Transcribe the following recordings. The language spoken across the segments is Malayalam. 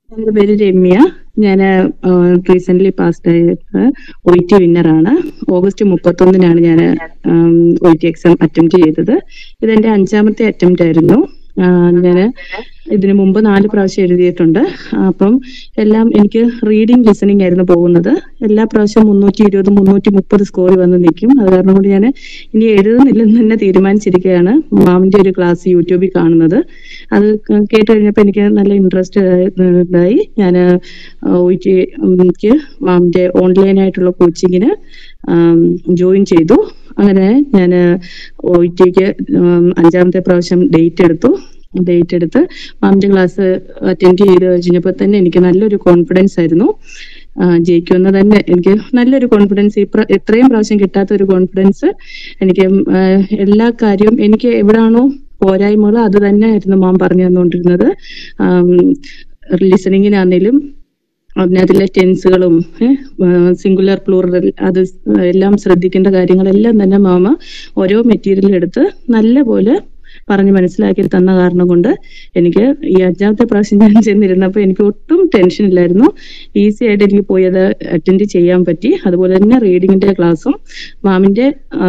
എന്റെ പേര് രമ്യ. ഞാൻ റീസെന്റ് പാസ്ഡ് ആയിട്ട് OET വിന്നറാണ്. ഓഗസ്റ്റ് 31-നാണ് ഞാൻ OET എക്സാം അറ്റംപ്റ്റ് ചെയ്തത്. ഇതെന്റെ 5ാമത്തെ അറ്റംപ്റ്റ് ആയിരുന്നു. ഞാൻ ഇതിനു മുമ്പ് 4 പ്രാവശ്യം എഴുതിയിട്ടുണ്ട്. അപ്പം എല്ലാം എനിക്ക് റീഡിങ് ലിസണിങ് ആയിരുന്നു പോകുന്നത്. എല്ലാ പ്രാവശ്യവും 320 330 സ്കോർ വന്ന് നിൽക്കും. അത് കാരണം കൊണ്ട് ഞാൻ ഇനി എഴുതുന്നില്ലെന്ന് തന്നെ തീരുമാനിച്ചിരിക്കുകയാണ്. മാമിന്റെ ഒരു ക്ലാസ് യൂട്യൂബിൽ കാണുന്നത് അത് കേട്ട് കഴിഞ്ഞപ്പോൾ എനിക്ക് നല്ല ഇൻട്രസ്റ്റ് ഇതായി. ഞാൻ OETക്ക് മാമിന്റെ ഓൺലൈനായിട്ടുള്ള കോച്ചിങ്ങിന് ജോയിൻ ചെയ്തു. അങ്ങനെ ഞാൻ OETക്ക് 5ാമത്തെ പ്രാവശ്യം ഡേറ്റ് എടുത്ത് മാമിന്റെ ക്ലാസ് അറ്റൻഡ് ചെയ്ത് കഴിഞ്ഞപ്പോൾ തന്നെ എനിക്ക് നല്ലൊരു കോൺഫിഡൻസ് ആയിരുന്നു. ജയിക്കുമെന്ന് തന്നെ എനിക്ക് നല്ലൊരു കോൺഫിഡൻസ്, ഇത്രയും പ്രാവശ്യം കിട്ടാത്ത ഒരു കോൺഫിഡൻസ് എനിക്ക്. എല്ലാ കാര്യവും എനിക്ക് എവിടാണോ പോരായ്മകൾ അത് തന്നെ ആയിരുന്നു മാം പറഞ്ഞു തന്നുകൊണ്ടിരുന്നത്. ലിസണിങ്ങിനാണേലും അതിലെ ടെൻസുകളും സിംഗുലർ പ്ലൂറൽ അത് എല്ലാം ശ്രദ്ധിക്കേണ്ട കാര്യങ്ങളെല്ലാം തന്നെ മാമ ഓരോ മെറ്റീരിയൽ എടുത്ത് നല്ല പോലെ പറഞ്ഞ് മനസ്സിലാക്കി തന്ന കാരണം കൊണ്ട് എനിക്ക് ഈ 5ാമത്തെ പ്രാവശ്യം ഞാൻ ചെന്നിരുന്നപ്പോൾ എനിക്ക് ഒട്ടും ടെൻഷൻ ഇല്ലായിരുന്നു. ഈസി ആയിട്ട് എനിക്ക് പോയി അത് അറ്റൻഡ് ചെയ്യാൻ പറ്റി. അതുപോലെ തന്നെ റീഡിങ്ങിന്റെ ക്ലാസ്സും മാമിന്റെ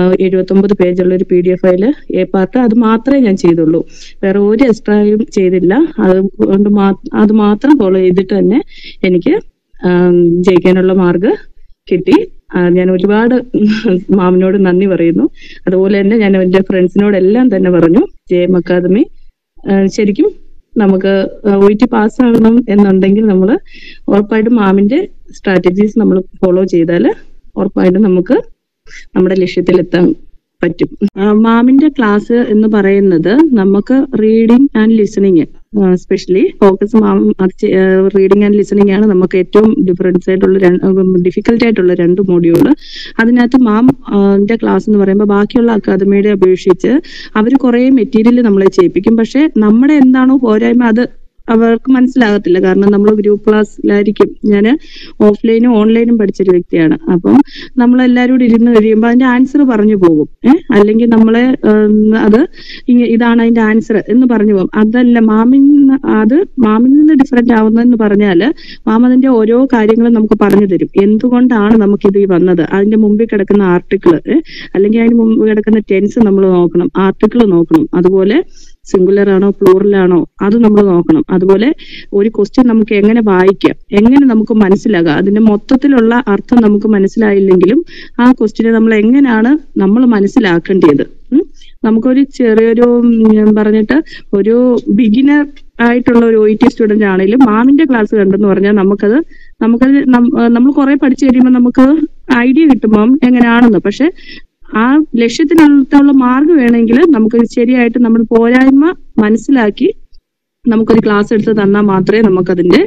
79 പേജുള്ള ഒരു PDF ഫയല് A പാർട്ട് അത് മാത്രമേ ഞാൻ ചെയ്തുള്ളൂ. വേറെ ഒരു എക്സ്ട്രായും ചെയ്തില്ല. അതുകൊണ്ട് അത് മാത്രം ഫോളോ ചെയ്തിട്ട് തന്നെ എനിക്ക് ജയിക്കാനുള്ള മാർക്ക് കിട്ടി. ഞാൻ ഒരുപാട് മാമിനോട് നന്ദി പറയുന്നു. അതുപോലെ തന്നെ ഞാൻ എൻ്റെ ഫ്രണ്ട്സിനോടെല്ലാം തന്നെ പറഞ്ഞു, JM അക്കാദമി ശരിക്കും നമുക്ക് OET പാസ്സാകണം എന്നുണ്ടെങ്കിൽ നമ്മൾ ഉറപ്പായിട്ടും മാമിന്റെ സ്ട്രാറ്റജീസ് നമ്മൾ ഫോളോ ചെയ്താൽ ഉറപ്പായിട്ടും നമുക്ക് നമ്മുടെ ലക്ഷ്യത്തിലെത്താൻ പറ്റും. മാമിന്റെ ക്ലാസ് എന്ന് പറയുന്നത് നമുക്ക് reading and listening specially focus reading and listening ആണ് നമുക്ക് ഏറ്റവും ഡിഫിക്കൽട്ട് ആയിട്ടുള്ള 2 മോഡ്യൂള്. അതിനകത്ത് മാമിന്റെ ക്ലാസ് എന്ന് പറയുമ്പോൾ ബാക്കിയുള്ള അക്കാദമിയുടെ അപേക്ഷിച്ച് അവർ കുറെ മെറ്റീരിയൽ നമ്മളെ ചെയ്യിപ്പിക്കും. പക്ഷെ നമ്മുടെ എന്താണോ പോരായ്മ അത് അവർക്ക് മനസ്സിലാകത്തില്ല. കാരണം നമ്മൾ ഗ്രൂപ്പ് ക്ലാസ്സിലായിരിക്കും. ഞാൻ ഓഫ്ലൈനും ഓൺലൈനും പഠിച്ചൊരു വ്യക്തിയാണ്. അപ്പം നമ്മളെല്ലാവരും കൂടി ഇരുന്ന് കഴിയുമ്പോൾ അതിന്റെ ആൻസർ പറഞ്ഞു പോകും. അല്ലെങ്കിൽ നമ്മളെ അത് ഇതാണ് അതിന്റെ ആൻസർ എന്ന് പറഞ്ഞു പോകും. അതല്ല മാമിൽ നിന്ന് ഡിഫറെന്റ് ആവുന്നതെന്ന് പറഞ്ഞാല് മാം അതിന്റെ ഓരോ കാര്യങ്ങളും നമുക്ക് പറഞ്ഞു തരും. എന്തുകൊണ്ടാണ് നമുക്കിത് വന്നത്, അതിന്റെ മുമ്പിൽ കിടക്കുന്ന ആർട്ടിക്കിള് അല്ലെങ്കിൽ അതിന് മുമ്പ് കിടക്കുന്ന ടെൻസ് നമ്മൾ നോക്കണം, ആർട്ടിക്കിൾ നോക്കണം. അതുപോലെ സിംഗുലർ ആണോ പ്ലൂറൽ ആണോ അത് നമ്മൾ നോക്കണം. അതുപോലെ ഒരു ക്വസ്റ്റ്യൻ നമുക്ക് എങ്ങനെ വായിക്കാം, എങ്ങനെ നമുക്ക് മനസ്സിലാകാം, അതിന്റെ മൊത്തത്തിലുള്ള അർത്ഥം നമുക്ക് മനസ്സിലായില്ലെങ്കിലും ആ ക്വസ്റ്റ്യനെ നമ്മൾ എങ്ങനെയാണ് നമ്മൾ മനസ്സിലാക്കേണ്ടത്. നമുക്കൊരു ചെറിയൊരു പറഞ്ഞിട്ട് ഒരു ബിഗിനർ ആയിട്ടുള്ള ഒരു OET സ്റ്റുഡന്റ് ആണെങ്കിലും മാമിന്റെ ക്ലാസ് കണ്ടെന്ന് പറഞ്ഞാൽ നമുക്കത് നമ്മൾ കുറെ പഠിച്ചു കഴിയുമ്പോൾ നമുക്ക് ഐഡിയ കിട്ടുമ്പം എങ്ങനെയാണെന്ന്. പക്ഷെ ആ ലക്ഷ്യത്തിനുള്ള മാർഗ് വേണമെങ്കിൽ നമുക്ക് ശരിയായിട്ട് നമ്മൾ പോരായ്മ മനസ്സിലാക്കി നമുക്കൊരു ക്ലാസ് എടുത്ത് തന്നാൽ മാത്രമേ നമുക്കതിന്റെ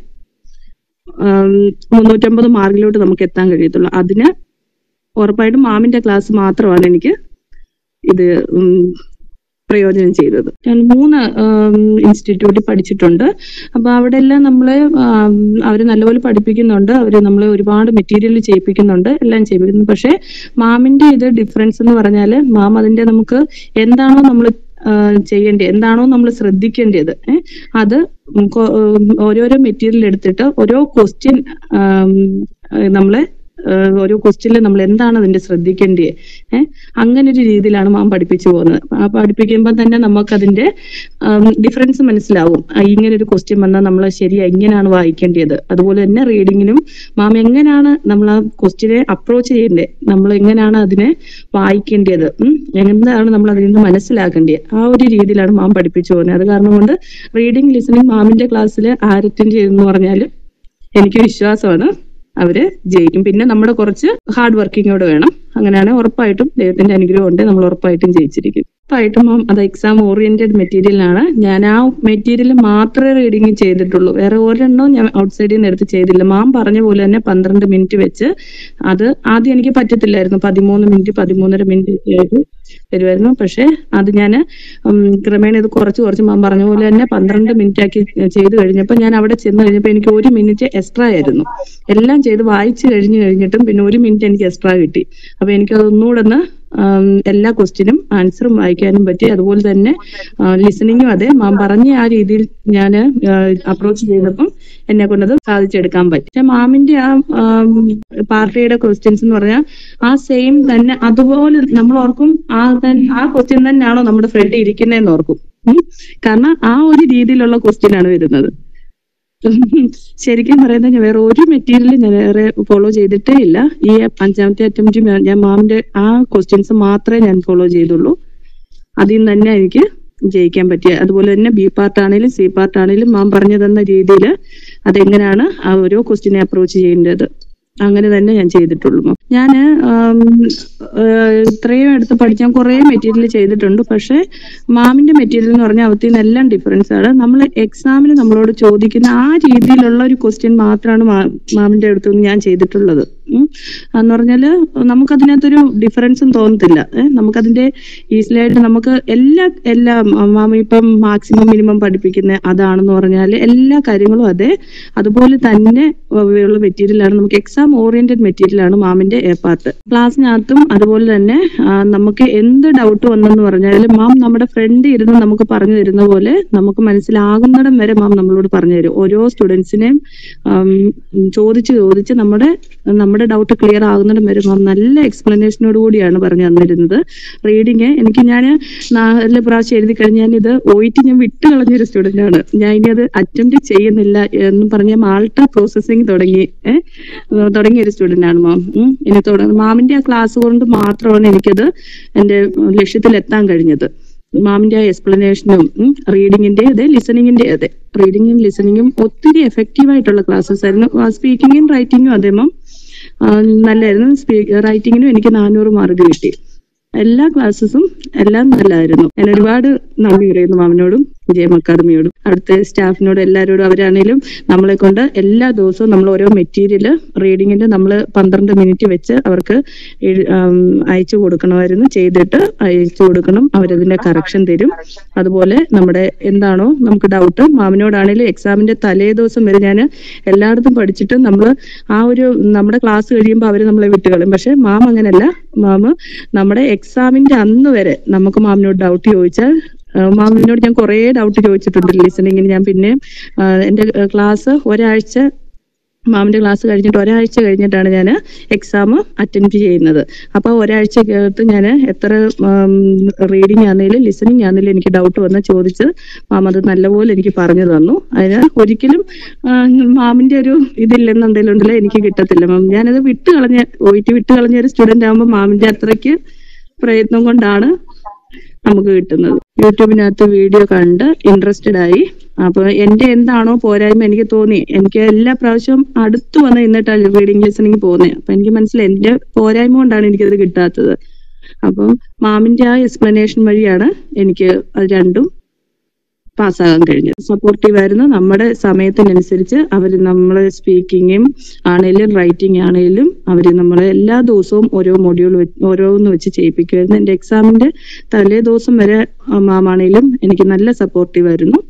350 മാർക്കിലോട്ട് നമുക്ക് എത്താൻ കഴിയത്തുള്ളൂ. അതിന് ഉറപ്പായിട്ടും മാമിന്റെ ക്ലാസ് മാത്രമാണ് എനിക്ക് ഇത് പ്രയോജനം ചെയ്തത്. ഞാൻ 3 ഇൻസ്റ്റിറ്റ്യൂട്ടിൽ പഠിച്ചിട്ടുണ്ട്. അപ്പൊ അവിടെ എല്ലാം നമ്മളെ അവർ നല്ലപോലെ പഠിപ്പിക്കുന്നുണ്ട്. അവർ നമ്മളെ ഒരുപാട് മെറ്റീരിയൽ ചെയ്യിപ്പിക്കുന്നുണ്ട്, എല്ലാം ചെയ്യിപ്പിക്കുന്നു. പക്ഷെ മാമിന്റെ ഇത് ഡിഫറൻസ് എന്ന് പറഞ്ഞാൽ മാം അതിന്റെ നമുക്ക് എന്താണോ നമ്മൾ ചെയ്യേണ്ടത്, എന്താണോ നമ്മൾ ശ്രദ്ധിക്കേണ്ടത് അത് ഓരോരോ മെറ്റീരിയൽ എടുത്തിട്ട് ഓരോ ക്വസ്റ്റ്യൻ നമ്മളെ ഓരോ ക്വസ്റ്റ്യനിൽ നമ്മൾ എന്താണ് അതിന്റെ ശ്രദ്ധിക്കേണ്ടത് അങ്ങനെ ഒരു രീതിയിലാണ് മാം പഠിപ്പിച്ചു പോകുന്നത്. പഠിപ്പിക്കുമ്പോൾ തന്നെ നമുക്കതിന്റെ ഡിഫറൻസ് മനസ്സിലാവും. ഇങ്ങനെ ഒരു ക്വസ്റ്റ്യൻ വന്നാൽ നമ്മൾ ശരിയായി ഇങ്ങനെയാണ് വായിക്കേണ്ടത്. അതുപോലെ തന്നെ റീഡിങ്ങിനും മാം എങ്ങനെയാണ് നമ്മൾ ആ ക്വസ്റ്റ്യനെ അപ്രോച്ച് ചെയ്യേണ്ടത്, നമ്മൾ എങ്ങനെയാണ് അതിനെ വായിക്കേണ്ടത്, എന്താണ് നമ്മൾ അതിൽ നിന്ന് മനസ്സിലാക്കേണ്ടത്, ആ ഒരു രീതിയിലാണ് മാം പഠിപ്പിച്ചു പോകുന്നത്. അത് കാരണം കൊണ്ട് റീഡിങ് ലിസണിങ് മാമിന്റെ ക്ലാസ്സിൽ അറ്റൻഡ് ചെയ്തെന്ന് പറഞ്ഞാൽ എനിക്ക് വിശ്വാസമാണ് അവര് ജയിക്കും. പിന്നെ നമ്മുടെ കുറച്ച് ഹാർഡ് വർക്കിങ്ങോട് വേണം. അങ്ങനെയാണ് ഉറപ്പായിട്ടും ദൈവത്തിന്റെ അനുഗ്രഹം ഉണ്ട്, നമ്മൾ ഉറപ്പായിട്ടും ജയിച്ചിരിക്കും. ഉറപ്പായിട്ടും അത് എക്സാം ഓറിയന്റഡ് മെറ്റീരിയലാണ്. ഞാൻ ആ മെറ്റീരിയൽ മാത്രമേ റീഡിങ് ചെയ്തിട്ടുള്ളൂ. വേറെ ഒരെണ്ണവും ഞാൻ ഔട്ട്സൈഡിൽ നിന്ന് എടുത്ത് ചെയ്തില്ല. മാം പറഞ്ഞ പോലെ തന്നെ 12 മിനിറ്റ് വെച്ച് അത് ആദ്യം എനിക്ക് പറ്റത്തില്ലായിരുന്നു. 13 മിനിറ്റ് 13.5 മിനിറ്റ് ആയിട്ട് തരുമായിരുന്നു. പക്ഷെ അത് ഞാൻ ക്രമേണ ഇത് കുറച്ച് മാം പറഞ്ഞ പോലെ തന്നെ 12 മിനിറ്റ് ആക്കി ചെയ്ത് കഴിഞ്ഞപ്പോൾ ഞാൻ അവിടെ ചെന്ന് കഴിഞ്ഞപ്പോൾ എനിക്ക് 1 മിനിറ്റ് എക്സ്ട്രാ ആയിരുന്നു. എല്ലാം ചെയ്ത് വായിച്ചു കഴിഞ്ഞിട്ടും പിന്നെ 1 മിനിറ്റ് എനിക്ക് എക്സ്ട്രാ കിട്ടി. അപ്പൊ എനിക്ക് അതൊന്നുകൂടെ ഒന്ന് എല്ലാ ക്വസ്റ്റ്യനും ആൻസറും വായിക്കാനും പറ്റി. അതുപോലെ തന്നെ ലിസണിങ്ങും അതെ, മാം പറഞ്ഞ ആ രീതിയിൽ ഞാൻ അപ്രോച്ച് ചെയ്തപ്പം എന്നെ കൊണ്ടത് സാധിച്ചെടുക്കാൻ പറ്റി. പക്ഷെ മാമിന്റെ ആ പാർട്ടിയുടെ ക്വസ്റ്റ്യൻസ് എന്ന് പറഞ്ഞാൽ ആ സെയിം തന്നെ അതുപോലെ നമ്മൾ ഓർക്കും, ആ ക്വസ്റ്റ്യൻ തന്നെയാണോ നമ്മുടെ ഫ്രണ്ട് ഇരിക്കുന്നതെന്ന് ഓർക്കും. കാരണം ആ ഒരു രീതിയിലുള്ള ക്വസ്റ്റ്യൻ ആണ് വരുന്നത്. ശരിക്കും പറയുന്നത് ഞാൻ വേറെ ഒരു മെറ്റീരിയൽ ഞാൻ വേറെ ഫോളോ ചെയ്തിട്ടേ ഇല്ല. ഈ 5ാമത്തെ അറ്റംപ്റ്റ് ഞാൻ മാമിന്റെ ആ ക്വസ്റ്റ്യൻസ് മാത്രമേ ഞാൻ ഫോളോ ചെയ്തുള്ളൂ. അതിൽ നിന്ന് തന്നെ എനിക്ക് ജയിക്കാൻ പറ്റിയ. അതുപോലെ തന്നെ ബി പാർട്ട് ആണെങ്കിലും സി പാർട്ട് ആണെങ്കിലും മാം പറഞ്ഞു തന്ന രീതിയിൽ അതെങ്ങനെയാണ് ആ ഓരോ ക്വസ്റ്റ്യനെ അപ്രോച്ച് ചെയ്യേണ്ടത് അങ്ങനെ തന്നെ ഞാൻ ചെയ്തിട്ടുള്ളൂ. ഞാൻ ഇത്രയും എടുത്ത് പഠിക്കാൻ കുറെ മെറ്റീരിയൽ ചെയ്തിട്ടുണ്ട്. പക്ഷെ മാമിന്റെ മെറ്റീരിയൽ എന്ന് പറഞ്ഞാൽ അവത്തിൽ നിന്നെല്ലാം ഡിഫറൻസ് ആണ്. നമ്മൾ എക്സാമിന് നമ്മളോട് ചോദിക്കുന്ന ആ രീതിയിലുള്ള ഒരു ക്വസ്റ്റ്യൻ മാത്രമാണ് മാമിന്റെ അടുത്തുനിന്ന് ഞാൻ ചെയ്തിട്ടുള്ളത്. എന്ന് പറഞ്ഞാല് നമുക്കതിനകത്തൊരു ഡിഫറൻസും തോന്നത്തില്ല. നമുക്കതിന്റെ ഈസിലി ആയിട്ട് നമുക്ക് എല്ലാം മാമ ഇപ്പം മാക്സിമം മിനിമം പഠിപ്പിക്കുന്ന അതാണെന്ന് പറഞ്ഞാൽ എല്ലാ കാര്യങ്ങളും അതെ അതുപോലെ തന്നെ ഉള്ള മെറ്റീരിയലാണ്. നമുക്ക് എക്സാം ഓറിയന്റഡ് മെറ്റീരിയൽ ആണ് മാമിന്റെ എ പാർട്ട്. ക്ലാസ്സിനകത്തും അതുപോലെ തന്നെ നമുക്ക് എന്ത് ഡൗട്ട് വന്നെന്ന് പറഞ്ഞാൽ മാം നമ്മുടെ ഫ്രണ്ട് ഇരുന്ന് നമുക്ക് പറഞ്ഞു തരുന്ന പോലെ നമുക്ക് മനസ്സിലാകുന്നിടം വരെ മാം നമ്മളോട് പറഞ്ഞു തരും. ഓരോ സ്റ്റുഡൻസിനെയും ചോദിച്ച് നമ്മുടെ ഡൗട്ട് ക്ലിയർ ആകുന്നിടം വരെ മാം നല്ല എക്സ്പ്ലനേഷനോട് കൂടിയാണ് പറഞ്ഞു തന്നിരുന്നത്. റീഡിങ് ഞാൻ 4 പ്രാവശ്യം എഴുതി കഴിഞ്ഞാൽ ഇത് OET ഞാൻ വിട്ട് കളഞ്ഞൊരു സ്റ്റുഡന്റ് ആണ്. ഞാൻ ഇനി അത് അറ്റംപ്റ്റ് ചെയ്യുന്നില്ല എന്ന് പറഞ്ഞ ആൾട്ടർ പ്രോസസ്സിങ് തുടങ്ങിയ ഒരു സ്റ്റുഡന്റ് ആണ് മാം. ഇനി മാമിന്റെ ആ ക്ലാസ് കൊണ്ട് മാത്രമാണ് എനിക്കത് എന്റെ ലക്ഷ്യത്തിൽ എത്താൻ കഴിഞ്ഞത്. മാമിന്റെ എക്സ്പ്ലനേഷനും റീഡിങ്ങിന്റെ അതെ ലിസണിങ്ങിന്റെ അതെ റീഡിങ്ങും ലിസണിങ്ങും ഒത്തിരി എഫക്റ്റീവ് ആയിട്ടുള്ള ക്ലാസ്സസ് ആയിരുന്നു. സ്പീക്കിങ്ങും റൈറ്റിങ്ങും അതെ മാം നല്ലായിരുന്നു. റൈറ്റിങ്ങിനും എനിക്ക് 400 മാർക്ക് കിട്ടി. എല്ലാ ക്ലാസ്സസും എല്ലാം നല്ലതായിരുന്നു. ഞാൻ ഒരുപാട് നന്ദി പറയുന്നു മാമിനോടും ജെഎം അക്കാദമിയോടും അവിടുത്തെ സ്റ്റാഫിനോടും എല്ലാവരോടും. അവരാണേലും നമ്മളെ കൊണ്ട് എല്ലാ ദിവസവും നമ്മൾ ഓരോ മെറ്റീരിയൽ റീഡിങ്ങിന്റെ നമ്മൾ 12 മിനിറ്റ് വെച്ച് അവർക്ക് അയച്ചു കൊടുക്കണമായിരുന്നു. ചെയ്തിട്ട് അയച്ചു കൊടുക്കണം. അവരതിന്റെ കറക്ഷൻ തരും. അതുപോലെ നമ്മുടെ എന്താണോ നമുക്ക് ഡൗട്ട് മാമിനോടാണേലും എക്സാമിന്റെ തലേ ദിവസം വരെ ഞാൻ എല്ലായിടത്തും പഠിച്ചിട്ട് നമ്മൾ ആ ഒരു നമ്മുടെ ക്ലാസ് കഴിയുമ്പോൾ അവർ നമ്മളെ വിട്ടുകളയും. പക്ഷെ മാം അങ്ങനെയല്ല. മാം നമ്മുടെ എക്സാമിന്റെ അന്ന് വരെ നമുക്ക് മാമിനോട് ഡൗട്ട് ചോദിച്ചാൽ മാമിനോട് ഞാൻ കുറെ ഡൗട്ട് ചോദിച്ചിട്ടുണ്ട് ലിസണിങ്ങിന്. ഞാൻ പിന്നെ എന്റെ ക്ലാസ് മാമിന്റെ ക്ലാസ് കഴിഞ്ഞിട്ട് ഒരാഴ്ച കഴിഞ്ഞിട്ടാണ് ഞാൻ എക്സാം അറ്റൻഡ് ചെയ്യുന്നത്. അപ്പൊ ഒരാഴ്ചക്കകത്ത് ഞാൻ എത്ര റീഡിങ് ആണെങ്കിലും ലിസണിങ് ആണെങ്കിലും എനിക്ക് ഡൗട്ട് വന്ന് ചോദിച്ച് മാം അത് നല്ലപോലെ എനിക്ക് പറഞ്ഞു തന്നു. അതിന് ഒരിക്കലും മാമിന്റെ ഒരു ഇതില്ലെന്നുണ്ടെങ്കിലുണ്ടല്ലോ എനിക്ക് കിട്ടത്തില്ല മാം. ഞാനത് OET വിട്ട് കളഞ്ഞ ഒരു സ്റ്റുഡന്റ് ആകുമ്പോൾ മാമിന്റെ അത്രയ്ക്ക് പ്രയത്നം കൊണ്ടാണ് നമുക്ക് കിട്ടുന്നത്. യൂട്യൂബിനകത്ത് വീഡിയോ കണ്ട് ഇൻട്രസ്റ്റഡ് ആയി. അപ്പൊ എന്റെ എന്താണോ പോരായ്മ എനിക്ക് തോന്നി. എനിക്ക് എല്ലാ പ്രാവശ്യവും അടുത്ത് വന്ന് നിന്നിട്ടാണ് റീഡിങ് ലിസണിങ് പോകുന്നത്. അപ്പൊ എനിക്ക് മനസ്സിലായി എന്റെ പോരായ്മ കൊണ്ടാണ് എനിക്കത് കിട്ടാത്തത്. അപ്പം മാമിന്റെ ആ എക്സ്പ്ലനേഷൻ വഴിയാണ് എനിക്ക് അത് രണ്ടും പാസ്സാകാൻ കഴിഞ്ഞത്. സപ്പോർട്ടീവ് ആയിരുന്നു. നമ്മുടെ സമയത്തിനനുസരിച്ച് അവർ നമ്മളെ സ്പീക്കിങ്ങും ആണെങ്കിലും റൈറ്റിംഗ് ആണെങ്കിലും അവര് നമ്മളെ എല്ലാ ദിവസവും ഓരോ മൊഡ്യൂൾ ഓരോന്ന് വെച്ച് ചെയ്യിപ്പിക്കുമായിരുന്നു. എന്റെ എക്സാമിന്റെ തലേ ദിവസം വരെ മാമാണെങ്കിലും എനിക്ക് നല്ല സപ്പോർട്ടീവ് ആയിരുന്നു.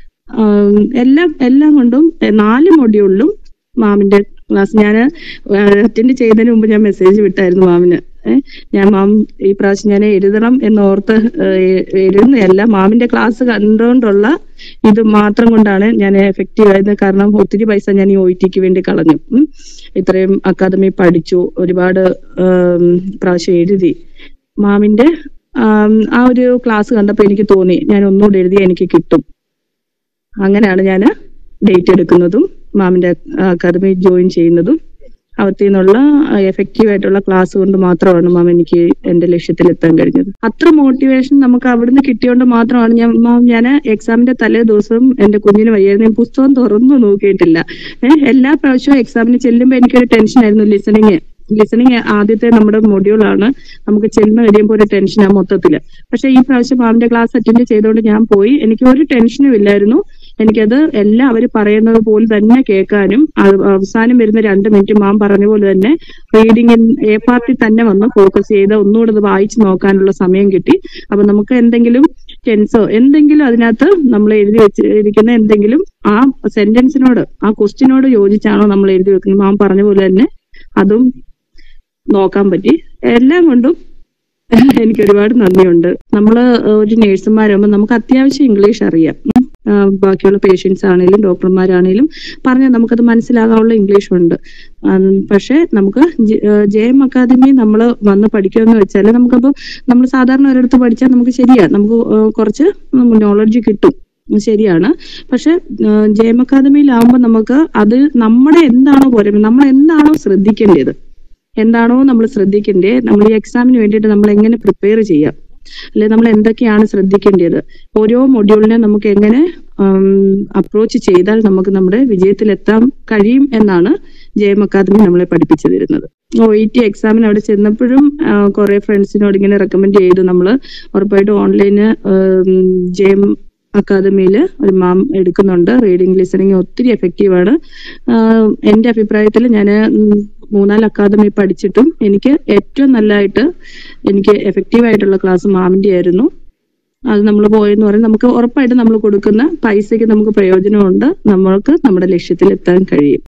എല്ലാം കൊണ്ടും 4 മൊഡ്യൂളിലും മാമിന്റെ ക്ലാസ് ഞാൻ അറ്റൻഡ് ചെയ്യുന്നതിന് മുമ്പ് ഞാൻ മെസ്സേജ് വിട്ടായിരുന്നു മാമിന്. മാം ഈ പ്രാവശ്യം ഞാൻ എഴുതണം എന്നോർത്ത് എഴുതുന്നതല്ല, മാമിന്റെ ക്ലാസ് കണ്ടുകൊണ്ടുള്ള ഇത് മാത്രം കൊണ്ടാണ് ഞാൻ എഫക്റ്റീവ് ആയത്. കാരണം ഒത്തിരി പൈസ ഞാൻ ഈ OETക്ക് വേണ്ടി കളഞ്ഞു. ഇത്രയും അക്കാദമി പഠിച്ചു, ഒരുപാട് പ്രാവശ്യം എഴുതി. മാമിന്റെ ആ ഒരു ക്ലാസ് കണ്ടപ്പോ എനിക്ക് തോന്നി ഞാൻ ഒന്നുകൂടി എഴുതി എനിക്ക് കിട്ടും. അങ്ങനെയാണ് ഞാൻ ഡേറ്റ് എടുക്കുന്നതും മാമിന്റെ അക്കാദമി ജോയിൻ ചെയ്യുന്നതും. അവത്തിൽ നിന്നുള്ള എഫക്റ്റീവ് ആയിട്ടുള്ള ക്ലാസ് കൊണ്ട് മാത്രമാണ് മാം എനിക്ക് എന്റെ ലക്ഷ്യത്തിൽ എത്താൻ കഴിഞ്ഞത്. അത്ര മോട്ടിവേഷൻ നമുക്ക് അവിടുന്ന് കിട്ടിയോണ്ട് മാത്രമാണ് ഞാൻ എക്സാമിന്റെ തലേ ദിവസവും എന്റെ കുഞ്ഞിന് വയ്യായിരുന്നു. ഞാൻ പുസ്തകം തുറന്നു നോക്കിയിട്ടില്ല. എല്ലാ പ്രാവശ്യവും എക്സാമിന് ചെല്ലുമ്പോൾ എനിക്കൊരു ടെൻഷൻ ആയിരുന്നു. ലിസണിങ് ആദ്യത്തെ നമ്മുടെ മൊഡ്യൂളാണ്. നമുക്ക് ചെല്ലുന്ന കഴിയുമ്പോൾ ഒരു ടെൻഷനാണ് മൊത്തത്തില്. പക്ഷെ ഈ പ്രാവശ്യം മാമിന്റെ ക്ലാസ് അറ്റൻഡ് ചെയ്തുകൊണ്ട് ഞാൻ പോയി. എനിക്ക് ഒരു ടെൻഷനും ഇല്ലായിരുന്നു. എനിക്കത് എല്ലാം അവർ പറയുന്നത് പോലെ തന്നെ കേൾക്കാനും അവസാനം വരുന്ന 2 മിനിറ്റ് മാം പറഞ്ഞ പോലെ തന്നെ റീഡിങ് എ പാർട്ടിൽ തന്നെ വന്ന് ഫോക്കസ് ചെയ്ത് ഒന്നുകൂടെ അത് വായിച്ചു നോക്കാനുള്ള സമയം കിട്ടി. അപ്പൊ നമുക്ക് എന്തെങ്കിലും ടെൻസോ എന്തെങ്കിലും അതിനകത്ത് നമ്മൾ എഴുതി വെച്ചിരിക്കുന്ന എന്തെങ്കിലും ആ സെന്റൻസിനോട് ആ ക്വസ്റ്റ്യനോട് യോജിച്ചാണോ നമ്മൾ എഴുതി വെക്കുന്നത് മാം പറഞ്ഞ പോലെ തന്നെ അതും നോക്കാൻ പറ്റി. എല്ലാം കൊണ്ടും എനിക്ക് ഒരുപാട് നന്ദിയുണ്ട്. നമ്മള് ഒരു നേഴ്സുമാരാകുമ്പോൾ നമുക്ക് അത്യാവശ്യം ഇംഗ്ലീഷ് അറിയാം. ബാക്കിയുള്ള പേഷ്യൻസ് ആണെങ്കിലും ഡോക്ടർമാരാണെങ്കിലും പറഞ്ഞാൽ നമുക്കത് മനസ്സിലാകാനുള്ള ഇംഗ്ലീഷ് ഉണ്ട്. പക്ഷെ നമുക്ക് JM അക്കാദമി നമ്മൾ വന്ന് പഠിക്കുമെന്ന് വെച്ചാൽ നമുക്കപ്പോൾ നമ്മൾ സാധാരണ ഒരിടത്ത് പഠിച്ചാൽ നമുക്ക് ശരിയാ, നമുക്ക് കുറച്ച് നോളജ് കിട്ടും, ശരിയാണ്. പക്ഷെ JM അക്കാദമിയിലാവുമ്പോൾ നമുക്ക് അത് നമ്മുടെ എന്താണോ നമ്മൾ എന്താണോ ശ്രദ്ധിക്കേണ്ടത്, നമ്മൾ ശ്രദ്ധിക്കേണ്ടത്, നമ്മൾ ഈ എക്സാമിന് വേണ്ടിയിട്ട് നമ്മൾ എങ്ങനെ പ്രിപ്പയർ ചെയ്യാം, അല്ലെ നമ്മൾ എന്തൊക്കെയാണ് ശ്രദ്ധിക്കേണ്ടത്, ഓരോ മൊഡ്യൂളിനെ നമുക്ക് എങ്ങനെ അപ്രോച്ച് ചെയ്താൽ നമുക്ക് നമ്മുടെ വിജയത്തിലെത്താൻ കഴിയും എന്നാണ് JM അക്കാദമി നമ്മളെ പഠിപ്പിച്ചു തരുന്നത്. OET എക്സാമിന് അവിടെ ചെന്നപ്പോഴും കുറെ ഫ്രണ്ട്സിനോട് ഇങ്ങനെ റെക്കമെൻഡ് ചെയ്തു, നമ്മൾ ഉറപ്പായിട്ടും ഓൺലൈന് JM അക്കാദമിയിൽ ഒരു മാം എടുക്കുന്നുണ്ട്. റീഡിങ് ലിസണിങ് ഒത്തിരി എഫക്റ്റീവാണ്. എൻ്റെ അഭിപ്രായത്തിൽ ഞാൻ 3-4 അക്കാദമി പഠിച്ചിട്ടും എനിക്ക് ഏറ്റവും നല്ലതായിട്ട് എനിക്ക് എഫക്റ്റീവായിട്ടുള്ള ക്ലാസ് മാമിൻ്റെ ആയിരുന്നു. അത് നമ്മൾ പോയെന്ന് പറഞ്ഞാൽ നമുക്ക് ഉറപ്പായിട്ടും നമ്മൾ കൊടുക്കുന്ന പൈസയ്ക്ക് നമുക്ക് പ്രയോജനമുണ്ട്, നമ്മൾക്ക് നമ്മുടെ ലക്ഷ്യത്തിൽ എത്താൻ കഴിയും.